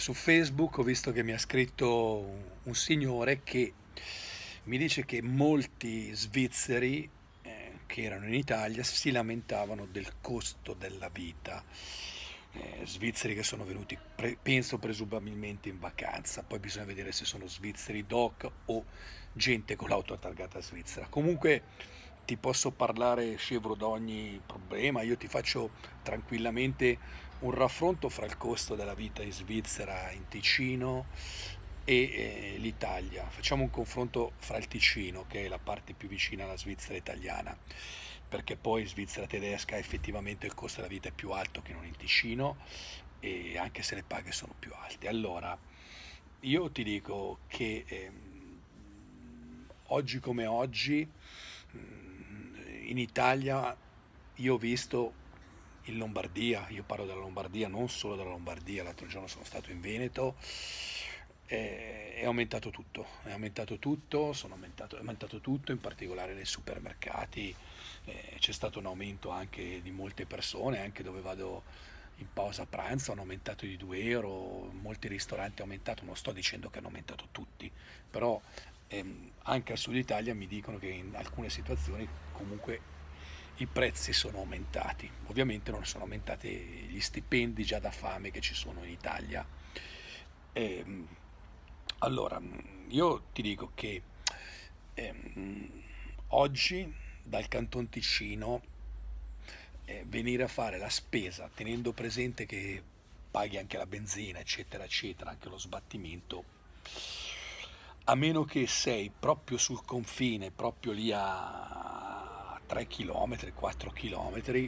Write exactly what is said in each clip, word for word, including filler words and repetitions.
su Facebook ho visto che mi ha scritto un un signore che mi dice che molti svizzeri, ehm, che erano in Italia si lamentavano del costo della vita. Ehm, svizzeri che sono venuti pre penso presumibilmente in vacanza, poi bisogna vedere se sono svizzeri doc o gente con l'auto targata svizzera. Comunque ti posso parlare scevro da ogni problema, io ti faccio tranquillamente un raffronto fra il costo della vita in Svizzera, in Ticino e, ehm, l'Italia. Facciamo un confronto fra il Ticino, che è la parte più vicina alla Svizzera italiana, perché poi in Svizzera tedesca effettivamente il costo della vita è più alto che non in Ticino, e anche se le paghe sono più alte. Allora, io ti dico che, ehm, oggi come oggi, mhmm, in Italia io ho visto in Lombardia, io parlo della Lombardia, non solo della Lombardia, l'altro giorno sono stato in Veneto, eh, è aumentato tutto, è aumentato tutto, sono aumentato, è aumentato tutto, in particolare nei supermercati, eh, c'è stato un aumento anche di molte persone, anche dove vado in pausa pranzo hanno aumentato di due euro, molti ristoranti hanno aumentato, non sto dicendo che hanno aumentato tutti, però ehm, anche al sud Italia mi dicono che in alcune situazioni comunque i prezzi sono aumentati. Ovviamente non sono aumentati gli stipendi già da fame che ci sono in Italia. Ehm, allora, io ti dico che ehm, oggi dal Canton Ticino eh, venire a fare la spesa tenendo presente che paghi anche la benzina, eccetera, eccetera, anche lo sbattimento, a meno che sei proprio sul confine, proprio lì a tre chilometri, quattro chilometri,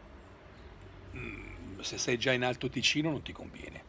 mm, se sei già in Alto Ticino non ti conviene.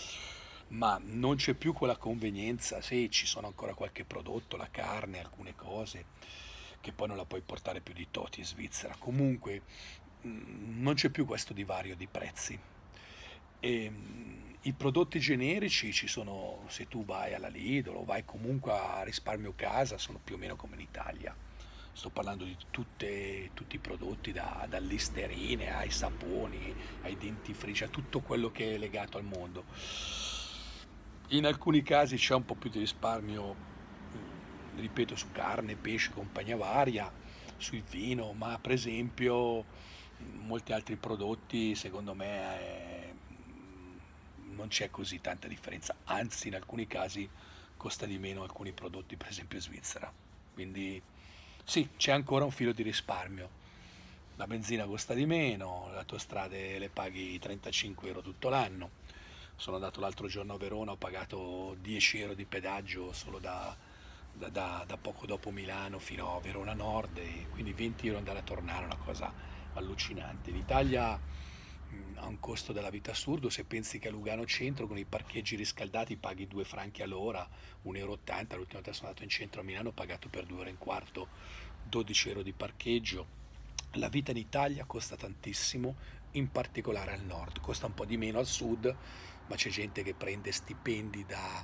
Ma non c'è più quella convenienza, sì, ci sono ancora qualche prodotto, la carne, alcune cose, che poi non la puoi portare più di tot in Svizzera. Comunque mm, non c'è più questo divario di prezzi. E, mm, i prodotti generici ci sono, se tu vai alla Lidl o vai comunque a risparmio casa, sono più o meno come in Italia. Sto parlando di tutte, tutti i prodotti, da, dall'Listerine ai saponi, ai dentifrici, a tutto quello che è legato al mondo. In alcuni casi c'è un po' più di risparmio, mm, ripeto, su carne, pesce, compagnia varia, sul vino, ma per esempio molti altri prodotti secondo me eh, non c'è così tanta differenza, anzi in alcuni casi costa di meno alcuni prodotti, per esempio in Svizzera. Quindi sì, c'è ancora un filo di risparmio. La benzina costa di meno, le autostrade le paghi trentacinque euro tutto l'anno. Sono andato l'altro giorno a Verona, ho pagato dieci euro di pedaggio solo da, da, da, da poco dopo Milano fino a Verona Nord, e quindi venti euro andare a tornare, una cosa allucinante. L'Italia mh, ha un costo della vita assurdo, se pensi che a Lugano Centro con i parcheggi riscaldati paghi due franchi all'ora, un euro e ottanta, l'ultima volta sono andato in centro a Milano ho pagato per due ore e un quarto dodici euro di parcheggio. La vita in Italia costa tantissimo, in particolare al nord, costa un po' di meno al sud, ma c'è gente che prende stipendi da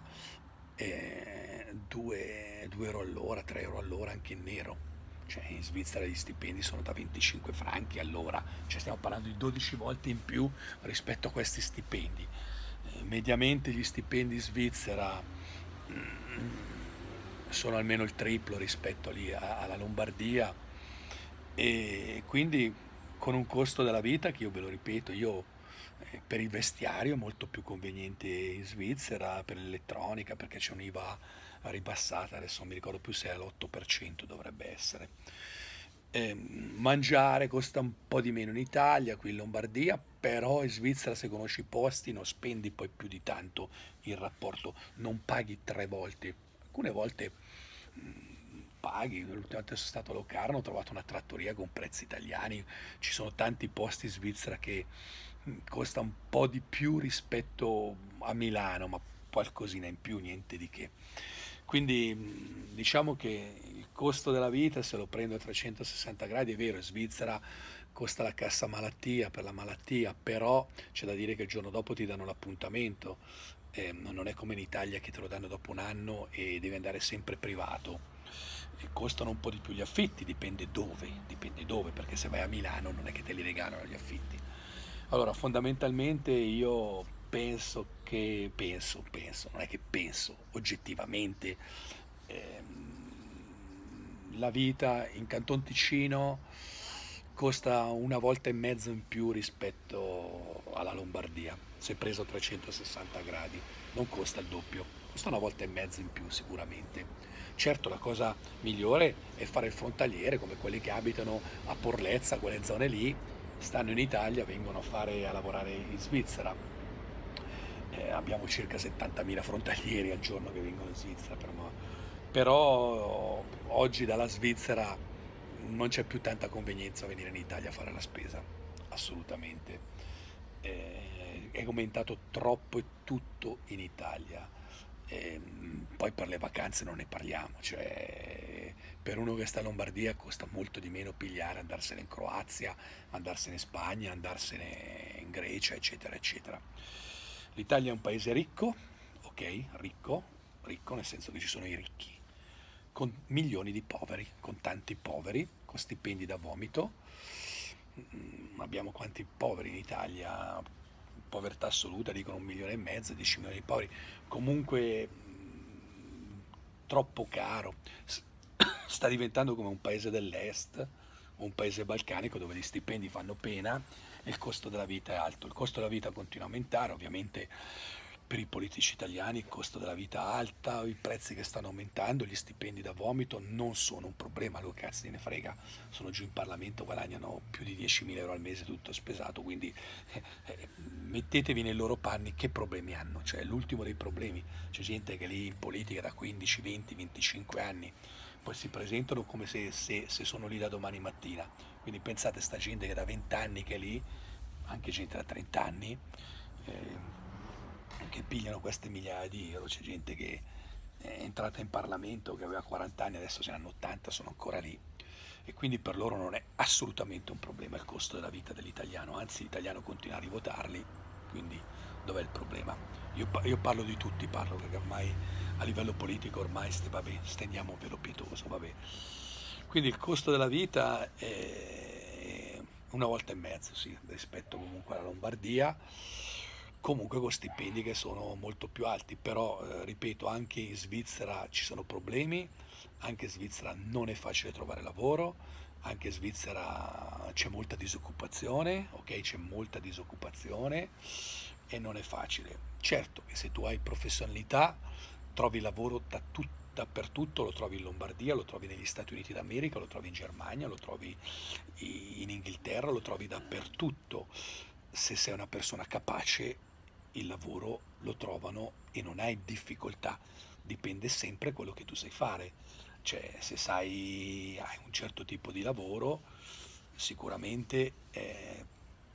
eh, due, due euro all'ora, tre euro all'ora anche in nero. Cioè in Svizzera gli stipendi sono da venticinque franchi all'ora, cioè stiamo parlando di dodici volte in più rispetto a questi stipendi. Eh, mediamente gli stipendi in Svizzera mm, sono almeno il triplo rispetto lì a- alla Lombardia, e quindi con un costo della vita che io ve lo ripeto, io eh, per il vestiario è molto più conveniente in Svizzera, per l'elettronica perché c'è un'I V A ribassata, adesso non mi ricordo più se è all'otto per cento dovrebbe essere. Eh, mangiare costa un po' di meno in Italia, qui in Lombardia, però in Svizzera se conosci i posti non spendi poi più di tanto in rapporto, non paghi tre volte, alcune volte paghi. L'ultima volta sono stato a Locarno, ho trovato una trattoria con prezzi italiani, ci sono tanti posti in Svizzera che mh, costa un po' di più rispetto a Milano, ma qualcosina in più, niente di che. Quindi mh, diciamo che il costo della vita, se lo prendo a trecentosessanta gradi, è vero, in Svizzera costa la cassa malattia per la malattia, però c'è da dire che il giorno dopo ti danno l'appuntamento, eh, non è come in Italia che te lo danno dopo un anno e devi andare sempre privato. E costano un po' di più gli affitti, dipende dove, dipende dove, perché se vai a Milano non è che te li regalano gli affitti. Allora, fondamentalmente io penso che, penso, penso, non è che penso, oggettivamente, ehm, la vita in Canton Ticino costa una volta e mezzo in più rispetto alla Lombardia, se preso a trecentosessanta gradi, non costa il doppio, costa una volta e mezzo in più sicuramente. Certo, la cosa migliore è fare il frontaliere, come quelli che abitano a Porlezza, quelle zone lì, stanno in Italia, vengono a fare a lavorare in Svizzera. Eh, abbiamo circa settantamila frontalieri al giorno che vengono in Svizzera, però, però oggi dalla Svizzera non c'è più tanta convenienza a venire in Italia a fare la spesa, assolutamente. Eh, è aumentato troppo e tutto in Italia. E, poi per le vacanze non ne parliamo, cioè per uno che sta in Lombardia costa molto di meno pigliare, andarsene in Croazia, andarsene in Spagna, andarsene in Grecia, eccetera, eccetera. L'Italia è un paese ricco, ok, ricco, ricco nel senso che ci sono i ricchi, con milioni di poveri, con tanti poveri, con stipendi da vomito. Mm, abbiamo quanti poveri in Italia? Povertà assoluta, dicono un milione e mezzo, dieci milioni di poveri. Comunque mm, troppo caro. S- Sta diventando come un paese dell'est o un paese balcanico dove gli stipendi fanno pena e il costo della vita è alto. Il costo della vita continua a aumentare, ovviamente per i politici italiani il costo della vita è alta, i prezzi che stanno aumentando, gli stipendi da vomito non sono un problema, loro cazzo ne frega, sono giù in Parlamento, guadagnano più di diecimila euro al mese tutto spesato, quindi eh, eh, mettetevi nei loro panni, che problemi hanno? Cioè è l'ultimo dei problemi, c'è gente che è lì in politica da quindici, venti, venticinque anni, poi si presentano come se, se, se sono lì da domani mattina, quindi pensate a sta gente che da venti anni che è lì, anche gente da trenta anni, eh, che pigliano queste migliaia di euro, c'è gente che è entrata in Parlamento che aveva quaranta anni, adesso ce ne hanno ottanta, sono ancora lì e quindi per loro non è assolutamente un problema il costo della vita dell'italiano, anzi l'italiano continua a rivotarli, quindi dov'è il problema? Io, io parlo di tutti, parlo perché ormai a livello politico ormai st- vabbè, stendiamo un velo pietoso, vabbè. Quindi il costo della vita è una volta e mezzo, sì, rispetto comunque alla Lombardia, comunque con stipendi che sono molto più alti, però eh, ripeto, anche in Svizzera ci sono problemi, anche in Svizzera non è facile trovare lavoro, anche in Svizzera c'è molta disoccupazione, ok? C'è molta disoccupazione e non è facile. Certo che se tu hai professionalità trovi lavoro da tut- dappertutto, lo trovi in Lombardia, lo trovi negli Stati Uniti d'America, lo trovi in Germania, lo trovi in Inghilterra, lo trovi dappertutto. Se sei una persona capace, il lavoro lo trovano e non hai difficoltà, dipende sempre da quello che tu sai fare. Cioè, se sai, hai un certo tipo di lavoro, sicuramente eh,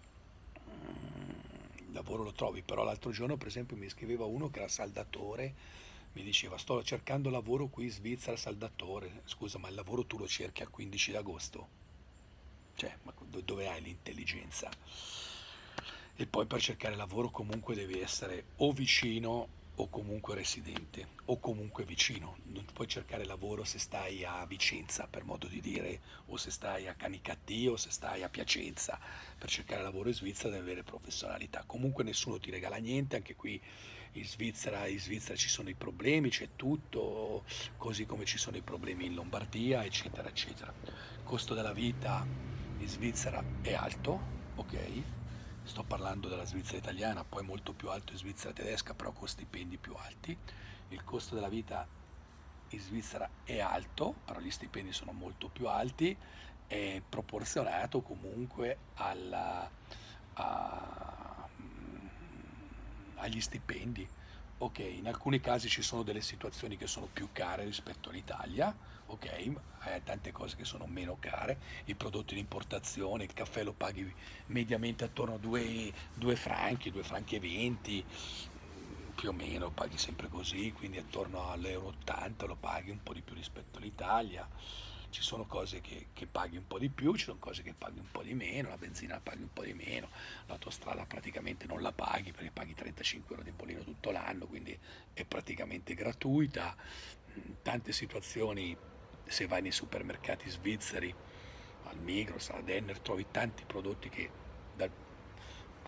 il lavoro lo trovi, però l'altro giorno per esempio mi scriveva uno che era saldatore, mi diceva sto cercando lavoro qui in Svizzera saldatore, scusa ma il lavoro tu lo cerchi a quindici d'agosto? Cioè, ma dove hai l'intelligenza? E poi per cercare lavoro comunque devi essere o vicino o comunque residente o comunque vicino. Non puoi cercare lavoro se stai a Vicenza, per modo di dire, o se stai a Canicattì o se stai a Piacenza. Per cercare lavoro in Svizzera devi avere professionalità. Comunque nessuno ti regala niente, anche qui in Svizzera, in Svizzera ci sono i problemi, c'è tutto, così come ci sono i problemi in Lombardia, eccetera, eccetera. Il costo della vita in Svizzera è alto, ok? Sto parlando della Svizzera italiana, poi molto più alto in Svizzera tedesca, però con stipendi più alti. Il costo della vita in Svizzera è alto, però gli stipendi sono molto più alti, è proporzionato comunque alla, a- agli stipendi. Ok, in alcuni casi ci sono delle situazioni che sono più care rispetto all'Italia, ok, ma hai tante cose che sono meno care, i prodotti di importazione, il caffè lo paghi mediamente attorno a due franchi, due franchi e venti, più o meno paghi sempre così, quindi attorno all'euro ottanta lo paghi un po' di più rispetto all'Italia. Ci sono cose che, che paghi un po' di più, ci sono cose che paghi un po' di meno, la benzina la paghi un po' di meno, l'autostrada praticamente non la paghi perché paghi trentacinque euro di bollino tutto l'anno, quindi è praticamente gratuita. Mm, Tante situazioni, se vai nei supermercati svizzeri, al Migros, alla Denner, trovi tanti prodotti che dal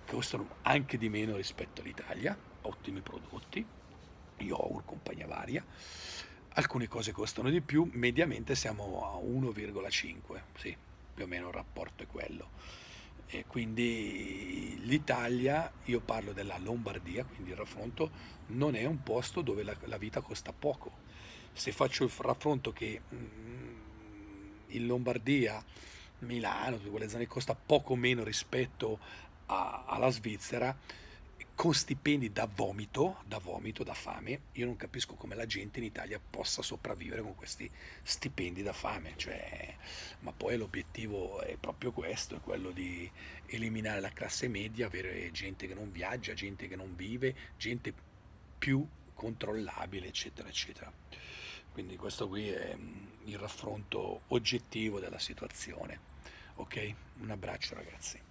costano anche di meno rispetto all'Italia, ottimi prodotti, yogurt, compagnia varia. Alcune cose costano di più, mediamente siamo a uno virgola cinque, sì, più o meno il rapporto è quello. E quindi l'Italia, io parlo della Lombardia, quindi il raffronto, non è un posto dove la, la vita costa poco. Se faccio il raffronto che mm, in Lombardia, Milano, tutte quelle zone costa poco meno rispetto a- alla Svizzera, con stipendi da vomito, da vomito, da fame, io non capisco come la gente in Italia possa sopravvivere con questi stipendi da fame, cioè, ma poi l'obiettivo è proprio questo, è quello di eliminare la classe media, avere gente che non viaggia, gente che non vive, gente più controllabile, eccetera, eccetera. Quindi questo qui è mm, il raffronto oggettivo della situazione. Ok? Un abbraccio ragazzi.